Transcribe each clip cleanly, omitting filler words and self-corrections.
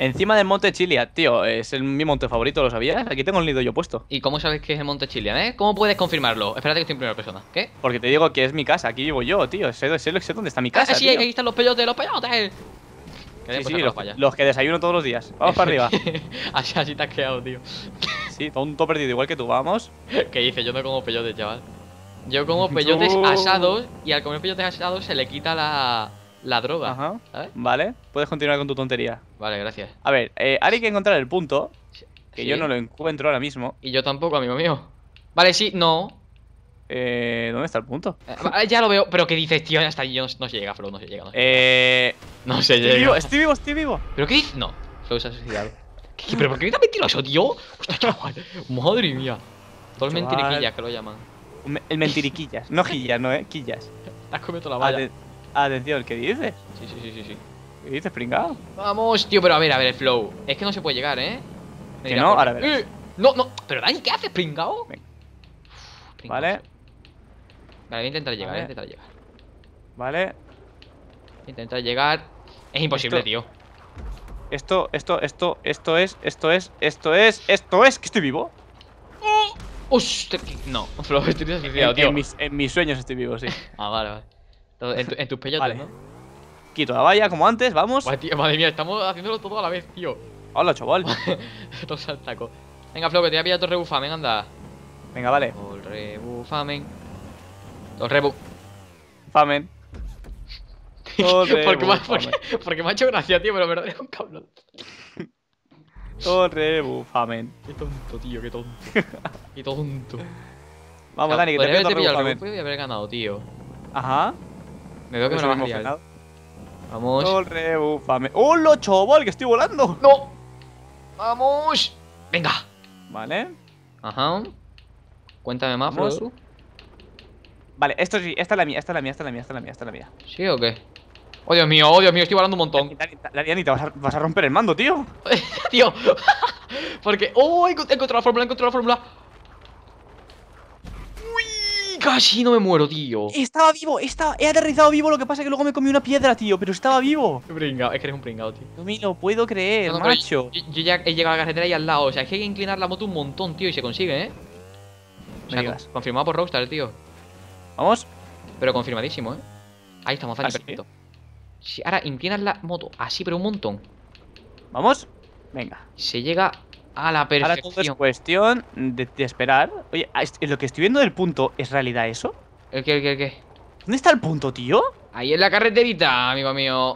Encima del monte Chilia, tío, es mi monte favorito, ¿lo sabías? Aquí tengo el nido yo puesto. ¿Y cómo sabes que es el Monte Chilian, ¿Cómo puedes confirmarlo? Espérate que estoy en primera persona. ¿Qué? Porque te digo que es mi casa, aquí vivo yo, tío. Sé dónde está mi casa, Sí, tío. ahí están los peyotes, los peyotes. Sí, sí, los que desayuno todos los días. Vamos para arriba. Así te has quedado, tío. Sí, tonto perdido, igual que tú, vamos. ¿Qué dices? Yo no como peyotes, chaval. Yo como peyotes asados y al comer peyotes asados se le quita la droga. Ajá. ¿Sabes? Vale, puedes continuar con tu tontería. Vale, gracias. A ver, ahora hay que encontrar el punto, que Sí. yo no lo encuentro ahora mismo. Y yo tampoco, amigo mío. Vale, sí, no. ¿Dónde está el punto? Ya lo veo, pero ¿qué dices, tío? Hasta ahí no se llega, Flow, no se llega. No se Estoy llega. vivo, estoy vivo, estoy vivo. ¿Pero qué dices? No, Flow se ha suicidado. ¿Pero por qué gritas mentiroso, tío? Hostia, chaval. Madre mía. Todo el Chaval. mentiriquillas que lo llaman. El mentiriquillas, no quillas, no, quillas. Te has comido toda la valla. Atención, ¿qué dices? Sí. ¿Qué dices, pringao? Vamos, tío, pero a ver, Flow. Es que no se puede llegar, Me Que dirás, no, ¿por qué? ahora verás. No, pero Dani, ¿qué haces, pringao? Venga. Pringao. Vale, Vale, voy a intentar llegar, Vale. intentar llegar. vale. Voy a intentar llegar. Es imposible, tío. Esto es, que estoy vivo. Hostia, no, Flow, estoy suicidado, tío. En mis sueños estoy vivo, sí. Ah, vale. Entonces, en tus peyotes, Vale. ¿no? Quito la valla como antes, vamos. Buah, tío, madre mía, estamos haciéndolo todo a la vez, tío. Hola, chaval. Todo saltaco. Venga, Flow, que te voy a pillar todo rebufamen, anda. Venga, vale. El rebufamen. El rebu. Famen. Porque me ha hecho gracia, tío, pero en verdad es un cabrón. Famen. Qué tonto, tío, qué tonto. Qué tonto. Vamos, Dani, que te Podría pierdo haberte pillado el rebufamen. rebufo y haber ganado, tío. Ajá. Me veo que me Eso lo vas a mismo, liar. Fernando. Vamos. Rebufamen. ¡Hola, chaval! Que estoy volando. ¡No! ¡Vamos! ¡Venga! Vale. Ajá. Cuéntame más, Vamos. Flow. Vale, esto sí, esta es la mía, esta es la mía, esta es la mía, esta es la mía, esta es la mía. ¿Sí o qué? Oh, Dios mío, estoy volando un montón. Dani, te vas a romper el mando, tío. Tío. Porque. ¡Oh! He encontrado la fórmula, he encontrado la fórmula. ¡Uy! Casi no me muero, tío. Estaba vivo, he aterrizado vivo, lo que pasa es que luego me comí una piedra, tío, pero estaba vivo. Qué pringao, es que eres un pringao, tío. No me lo puedo creer, No, pero macho. yo ya he llegado a la carretera y al lado. O sea, es que hay que inclinar la moto un montón, tío. Y se consigue, O sea, Me digas. confirmado por Rockstar, tío. Vamos. Pero confirmadísimo, Ahí estamos, Dani, ¿Ah, sí? perfecto. Sí, ahora inclinas la moto así, pero un montón. Vamos. Venga. Se llega a la Ahora todo es perfección. cuestión de esperar. Oye, lo que estoy viendo del punto, ¿es realidad eso? ¿El qué, el qué, el qué? ¿Dónde está el punto, tío? Ahí en la carreterita, amigo mío.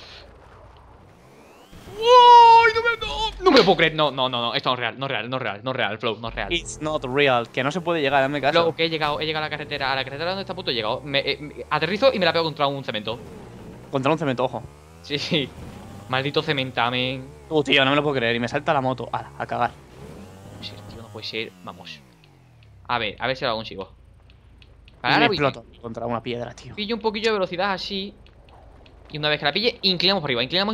¡Uy! No me lo puedo creer. No. Esto no es real, no es real, no es real, no es real, Flow, no es real. It's not real. Que no se puede llegar, dame caso. Flow, que he llegado a la carretera. A la carretera donde está a punto he llegado. Aterrizo y me la pego contra un cemento. Contra un cemento, ojo. Sí. Maldito cementamen. Tío, no me lo puedo creer. Y me salta la moto. A cagar. No puede ser, tío, no puede ser. Vamos. A ver si lo consigo. Y Ahora me voy- exploto contra una piedra, tío. pillo un poquillo de velocidad así. Y una vez que la pille, inclinamos por arriba. Inclinamos.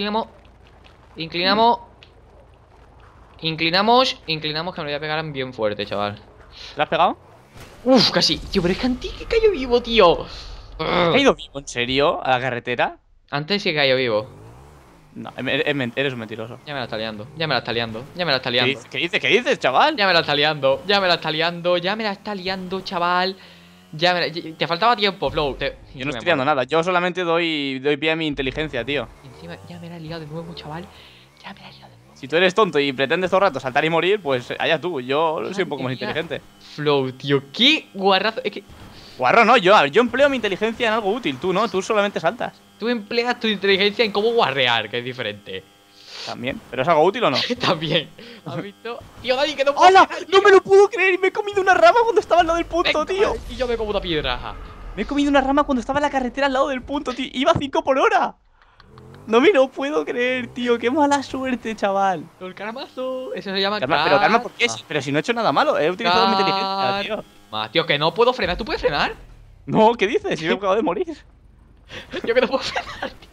Inclinamos que me lo voy a pegar bien fuerte, chaval. ¿Te la has pegado? Uf, casi. Tío, pero es que antes que cayó vivo, tío. ¿Has caído vivo, en serio? ¿A la carretera? Antes sí que cayó vivo. No, eres un mentiroso. Ya me la está liando. Ya me la está liando. Ya me la está ¿Qué liando. dices? ¿Qué dices, chaval? Ya me la está liando. Ya me la está liando. Ya me la está liando, chaval. Te faltaba tiempo, Flow. Yo no estoy tirando nada. Yo solamente doy pie a mi inteligencia, tío. Encima, ya me la he liado de nuevo, chaval. Ya me la he liado de nuevo. Si tú eres tonto y pretendes todo el rato saltar y morir, pues allá tú. Yo soy un poco más Madre mía. inteligente. Flow, tío. Qué guarrazo. Es que Guarro, no, yo empleo mi inteligencia en algo útil. Tú no, tú solamente saltas. tú empleas tu inteligencia en cómo guarrear, que es diferente. También. ¿Pero es algo útil o no? También. ¿Has visto? Tío, Dani, que no puedo ¡Hala! frenar, ¡No me lo puedo creer! Y me he comido una rama cuando estaba al lado del punto, Venga, tío. Y yo me como una piedra. Me he comido una rama cuando estaba en la carretera al lado del punto, tío. Iba a 5 por hora. No me lo puedo creer, tío. Qué mala suerte, chaval. El caramazo. Eso se llama Pero calma, ¿por qué? karma. Pero si no he hecho nada malo. He utilizado mi inteligencia, tío. Más, tío, que no puedo frenar. ¿Tú puedes frenar? No, ¿qué dices? Si me acabo de morir. Yo que no puedo frenar, tío.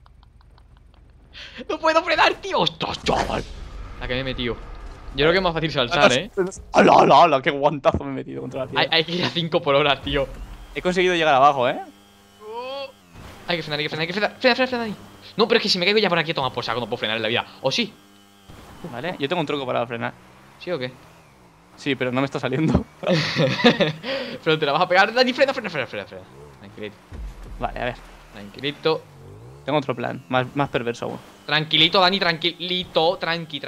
No puedo frenar, tío. ¡Ostras, chaval! La que me he metido. Yo creo que es más fácil saltar, ¡Hala, hala, hala! ¡Qué guantazo me he metido contra la piedra! Hay que ir a 5 por hora, tío. He conseguido llegar abajo, ¿eh? Hay que frenar, hay que frenar, hay que frenar. Frena, frena, frena ahí. No, pero es que si me caigo ya por aquí, toma por saco, no puedo frenar en la vida. ¿O sí? Vale, yo tengo un truco para frenar. ¿Sí o qué? Sí, pero no me está saliendo. Pero te la vas a pegar. Dani, frena. Tranquilito. Vale, a ver. Tranquilito. Tengo otro plan, más perverso aún. Tranquilito, Dani, tranquilito. Tranqui.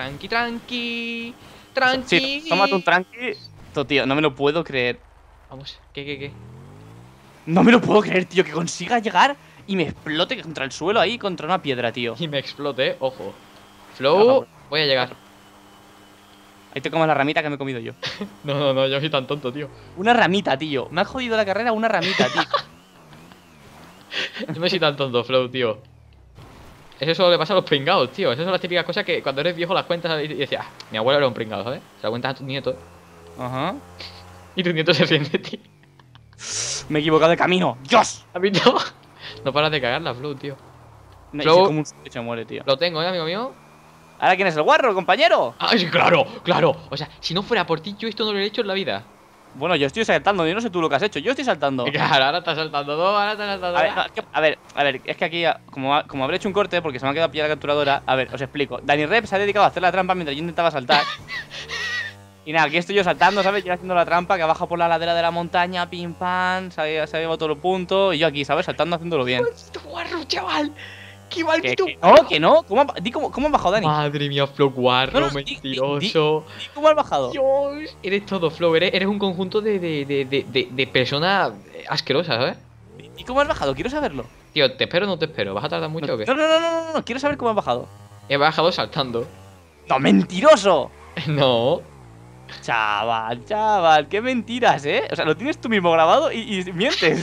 Sí, tómate un tranqui. Tío, no me lo puedo creer. Vamos, ¿qué? No me lo puedo creer, tío, que consiga llegar y me explote contra el suelo ahí, contra una piedra, tío. Y me explote, ojo. Flow, voy a llegar. Ahí te comas la ramita que me he comido yo. No, yo soy tan tonto, tío. Una ramita, tío. Me ha jodido la carrera una ramita, tío. Yo me soy tan tonto, Flow, tío. Eso solo le pasa a los pringados, tío. Esas son las típicas cosas que cuando eres viejo las cuentas y decías, ah, mi abuelo era un pringado, ¿sabes? Se la cuentas a tus nietos. Ajá. Y tus nietos se ríen de ti. Me he equivocado de camino. ¡Dios! ¿Has visto? No paras de cagarla, Flow, tío. Flow, como un se muere, tío. Lo tengo, amigo mío. ¿Ahora quién es el guarro, compañero? ¡Ay, sí, claro! O sea, si no fuera por ti, yo esto no lo he hecho en la vida. Bueno, yo estoy saltando, yo no sé tú lo que has hecho, yo estoy saltando. Claro, ahora estás saltando dos, ahora estás saltando dos. A ver, es que aquí, como habré hecho un corte porque se me ha quedado pillada la capturadora. A ver, os explico. Dani Rep se ha dedicado a hacer la trampa mientras yo intentaba saltar. Y nada, aquí estoy yo saltando, ¿sabes? Yo haciendo la trampa que baja por la ladera de la montaña, pim pam, se ha llevado todo el punto. Y yo aquí, ¿sabes? Saltando, haciéndolo bien. ¡Maldito guarro, chaval! ¡Qué maldito! Que no. ¿Cómo has bajado, Dani? Madre mía, Flow, guarro, No, mentiroso. ¿Cómo has bajado? Dios, eres todo, Flow, eres un conjunto de personas asquerosas, ¿sabes? ¿Y cómo has bajado? Quiero saberlo. Tío, ¿te espero o no te espero? ¿Vas a tardar mucho o qué? No, quiero saber cómo has bajado. He bajado saltando. ¡No, mentiroso! No. Chaval, qué mentiras, ¿eh? O sea, lo tienes tú mismo grabado y mientes.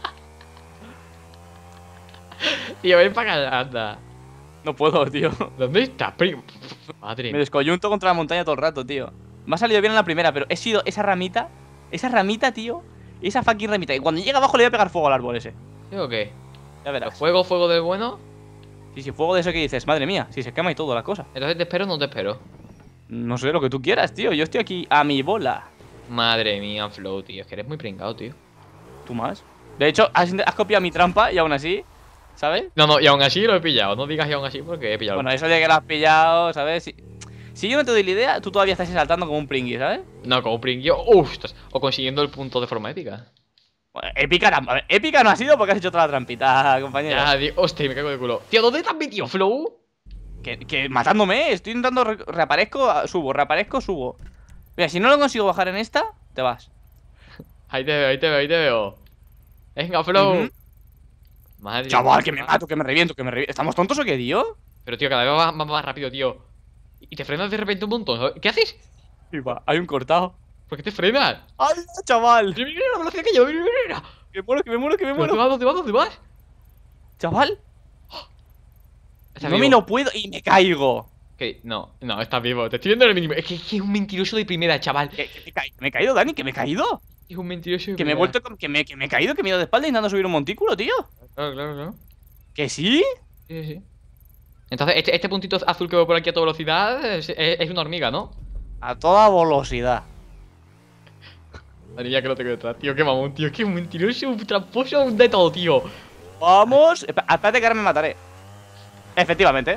Tío, ven para acá, anda. No puedo, tío. ¿Dónde estás, primo? Madre Me mía. descoyunto contra la montaña todo el rato, tío. Me ha salido bien en la primera, pero he sido esa ramita, tío. Esa fucking ramita. Y cuando llega abajo le voy a pegar fuego al árbol ese. ¿Sí o qué? Ya verás. ¿Fuego del bueno? Sí, fuego de eso que dices, madre mía, si se quema y todo la cosa. Entonces, ¿te espero o no te espero? No sé, lo que tú quieras, tío. Yo estoy aquí a mi bola. Madre mía, Flow, tío. Es que eres muy pringado, tío. ¿Tú más? De hecho, has copiado mi trampa y aún así, ¿sabes? No, y aún así lo he pillado. No digas y aún así porque he pillado. Bueno, eso de que lo has pillado, ¿sabes? Si yo no te doy la idea, tú todavía estás saltando como un pringui, ¿sabes? No, como pringio. ¡Ostras! O consiguiendo el punto de forma épica. Bueno, épica no ha sido porque has hecho toda la trampita, compañero. Ya, tío. Hostia, me cago de culo. Tío, ¿dónde te has metido, Flow? Que matándome, estoy intentando reaparezco, subo. Mira, si no lo consigo bajar en esta, te vas. Ahí te veo. Venga, Flow. Madre Chaval, mía. que me mato, que me reviento. ¿Estamos tontos o qué, tío? Pero, tío, cada vez va más rápido, tío. Y te frenas de repente un montón, ¿sabes? ¿Qué haces? Hay un cortado. ¿Por qué te frenas? ¡Ay, chaval! Mira la velocidad que llevo, mira. Que me muero. ¿Dónde vas? Chaval, ¿Estás no vivo? me lo puedo y me caigo. ¿Qué? No, estás vivo. Te estoy viendo en el mínimo. Es que es un mentiroso de primera, chaval. Que me he caído, Dani, que me he caído. Es un mentiroso de Que me he primera. vuelto, que me he caído, que me he ido de espalda intentando subir un montículo, tío. Claro. ¿Que sí? Sí. Entonces, este puntito azul que veo por aquí a toda velocidad es una hormiga, ¿no? A toda velocidad. Madre mía, que lo tengo detrás, tío. Qué mamón, tío. Qué mentiroso, un tramposo, un de todo, tío. Vamos. Espérate que ahora me mataré. Efectivamente.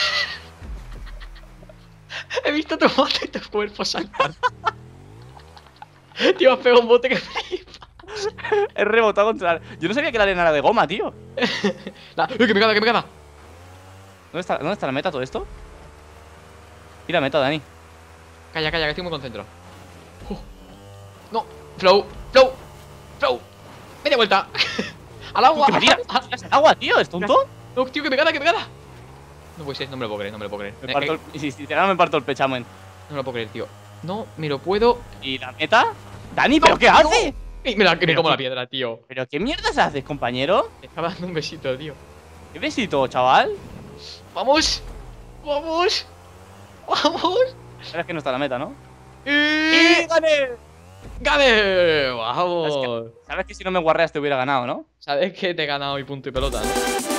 He visto tu bote y tu cuerpo saltar. Tío, has pegado un bote que flipa. He rebotado contra. Yo no sabía que la arena era de goma, tío. ¡Que me caga! ¿Dónde está la meta todo esto? Y la meta, Dani. Calla, que estoy muy concentrado. No, Flow. Media vuelta. Al agua. ¿Qué me tiras? ¿Tiras al agua, tío? ¿Es tonto? No, tío, que me gana. No puede ser, no me lo puedo creer. Si te me parto el pechamen. No me lo puedo creer, tío. No, me lo puedo. ¿Y la meta? Dani, ¿pero qué hace? Me como la piedra, tío. ¿Pero qué mierdas haces, compañero? Me estaba dando un besito, tío. ¿Qué besito, chaval? ¡Vamos! Sabes que no está la meta, ¿no? ¡Y gané! ¡Gane! ¡Vamos! Sabes que si no me guarreas te hubiera ganado, ¿no? Sabes que te he ganado mi punto y pelota, ¿no?